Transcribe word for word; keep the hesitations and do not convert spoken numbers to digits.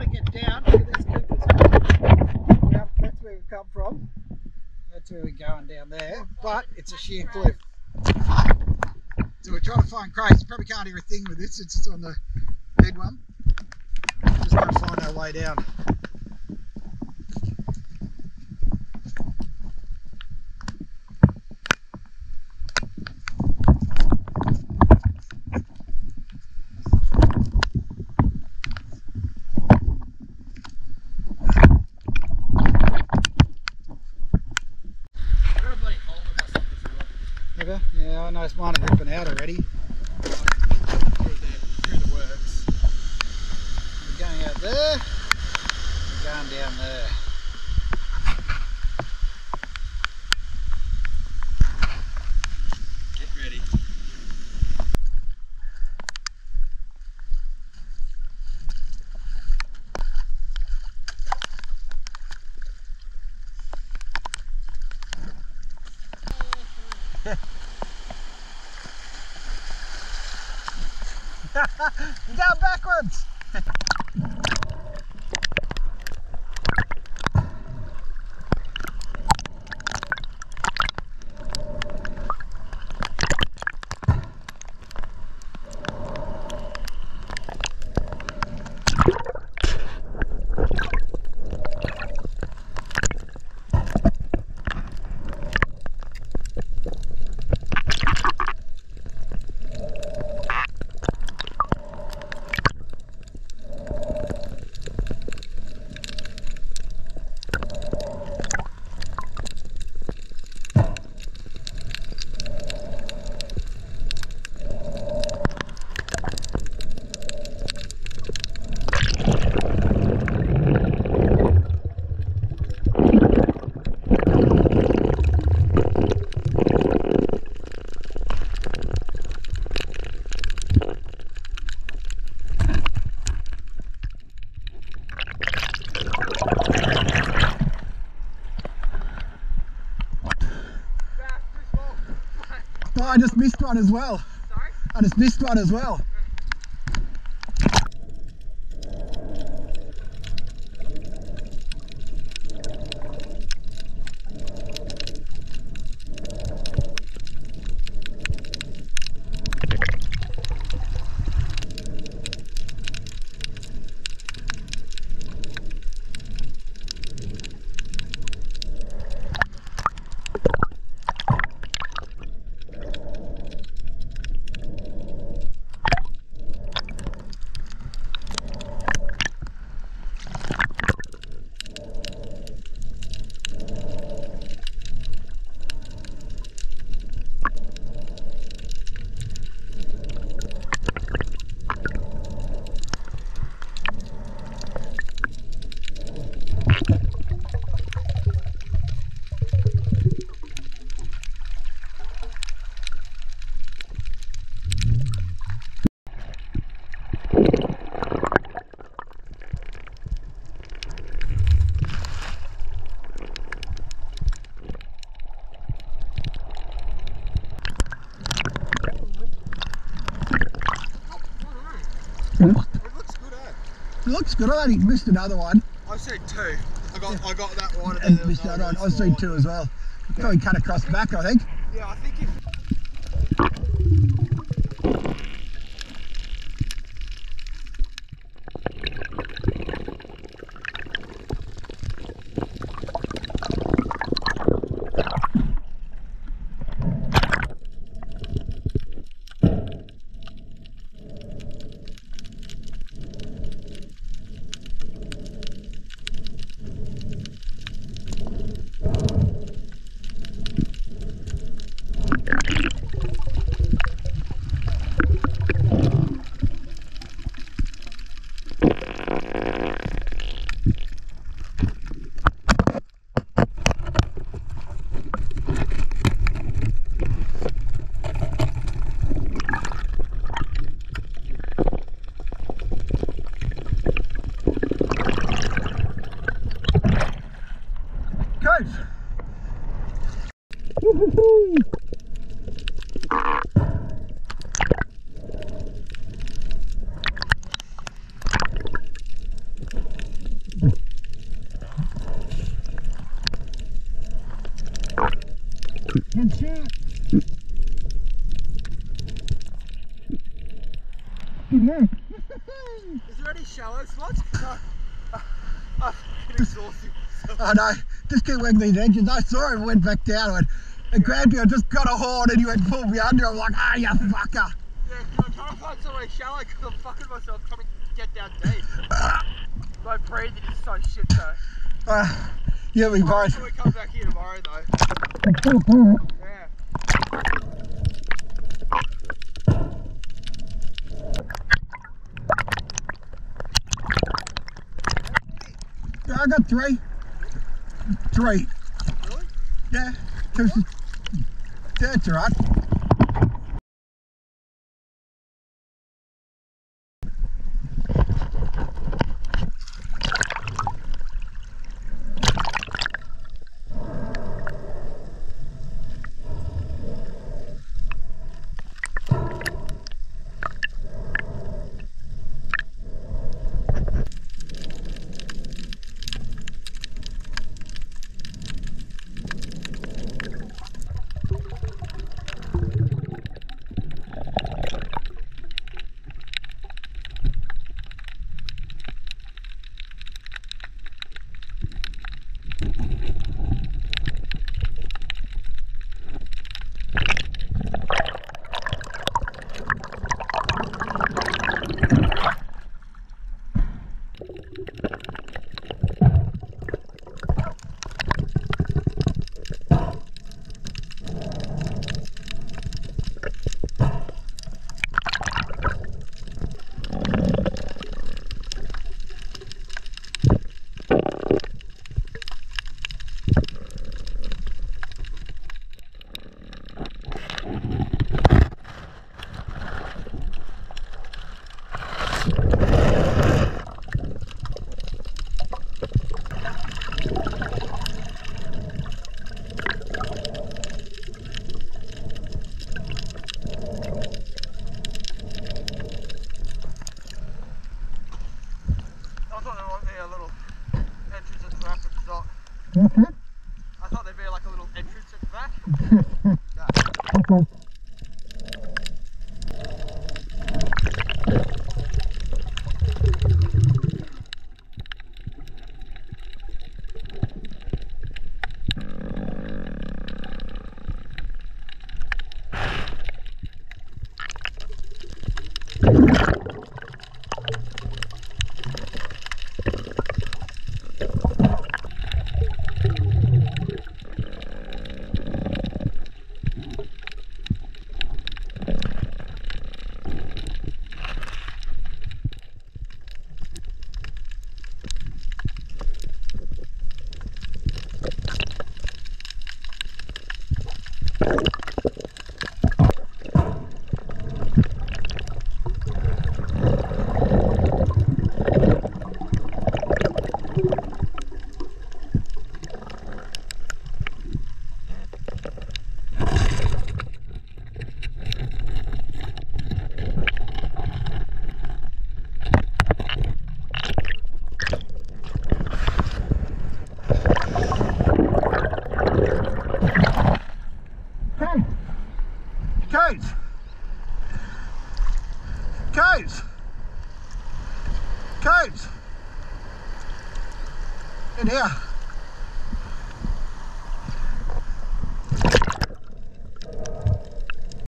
get down, look at this Cooper's. Yep, that's where we've come from. That's where we're going down there, but it's a sheer cliff. So we're trying to find Crays. You probably can't hear a thing with this, it's just on the bed one. We're just going to find our way down. Yeah, I noticed mine are ripping out already. Through the, through the works. We're going out there, we're going down there. Get ready. You're going backwards! Oh, I just missed one as well. Sorry? I just missed one as well. It looks good, eh? It looks good. I only missed another one. I said two. I got, yeah. I got that one. And, and missed another one. I seen two as well. Yeah. Probably cut across the back, I think. Yeah, I think if. Is there any shallow spots? No. I'm getting exhausted. I know, just keep working these engines. I saw him, went back down and, and grabbed you. I just got a horn and you went pulled me under. I'm like, ah, you fucker. Yeah, I'm trying to find somewhere shallow because I'm fucking myself trying to get down deep. My breathing is so shit though. Uh, you'll be fine. When we come back here tomorrow though. Yeah. Yeah, I got three. Three. Really? Yeah. Two. That's all right. Mm-hmm. I thought there'd be like a little entrance at the back. No. Okay. Crays! Crays! Crays! In here.